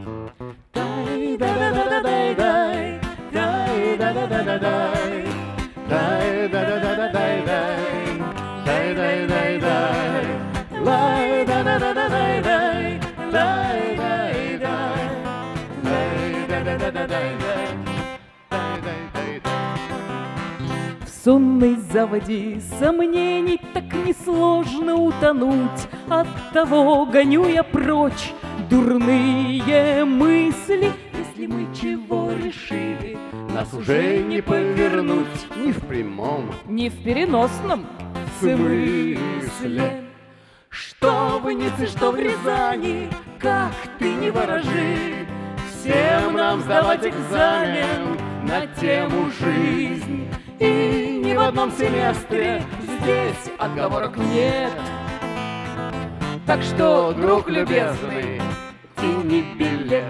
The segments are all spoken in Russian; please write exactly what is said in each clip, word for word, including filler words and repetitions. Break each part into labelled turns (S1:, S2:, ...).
S1: Дай да да да да дай дай, дай да да да да дай, дай да да да да дай дай, дай дай дай дай, лай да да да да дай дай, дай дай дай, лай да да да да дай дай, дай дай дай дай.
S2: В сонной заводе сомнений так несложно утонуть. Оттого гоню я прочь дурные мысли. Если мы чего решили,
S1: Нас уже не повернуть ни в прямом,
S2: не в переносном
S1: смысле. Что в Ницце, что в Рязани, как ты не ворожи, всем нам сдавать экзамен на тему жизнь. И ни в одном семестре здесь отговорок нет. Так что, друг любезный, тяни билет.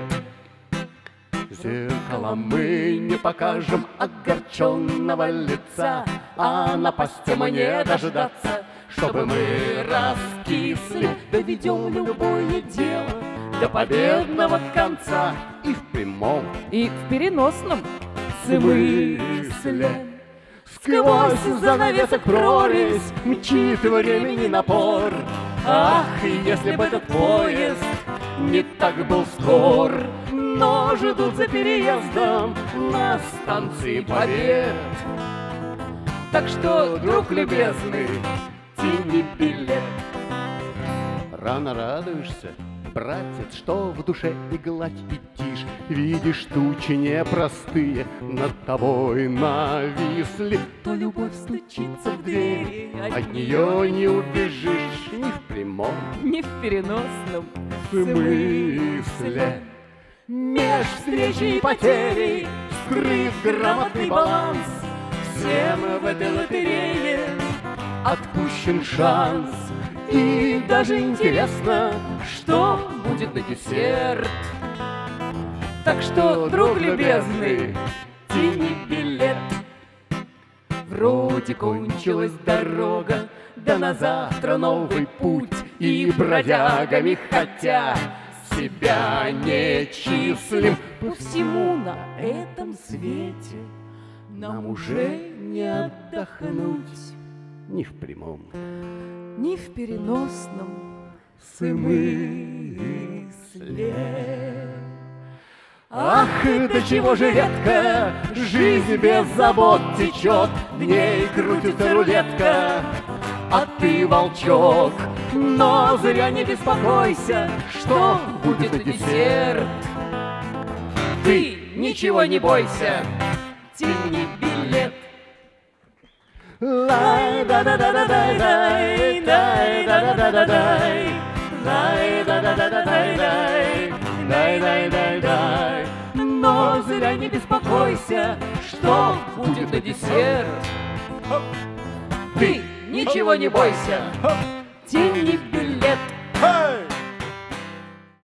S1: Зеркало мы не покажем огорченного лица, а напасти мне дождаться, чтобы мы раскисли. Доведем любое дело до победного конца и в прямом,
S2: и в переносном
S1: смысле. Сквозь занавесок прорезь мчит времени напор. Ах, если бы этот поезд не так был скор, но ждут за переездом на станции Побед. Так что, друг любезный, тяни билет. Рано радуешься, братец, что в душе и гладь и тишь. Видишь, тучи непростые над тобой нависли. То любовь стучится в двери, от нее не убежишь ни в прямом,
S2: не в переносном
S1: смысле. Меж встречи и потери скрыт грамотный баланс. Всем в этой лотерее отпущен шанс. И даже интересно, что будет на десерт. Так что, друг любезный, тяни билет. Вроде кончилась дорога, да на завтра новый путь. И бродягами, хотя себя не числим, по всему на этом свете нам уже не отдохнуть ни в прямом,
S2: ни в переносном
S1: смысле. Ах, до чего же редко жизнь без забот течет, в ней крутится рулетка, а ты волчок. Но зря не беспокойся, что будет на десерт. Ты ничего не бойся, тяни билет. Лай да да да да дай дай, дай да да да да дай, дай да да да да дай дай, дай дай дай дай. Но зря не беспокойся, что будет на десерт. Ты ничего не бойся, тяни билет.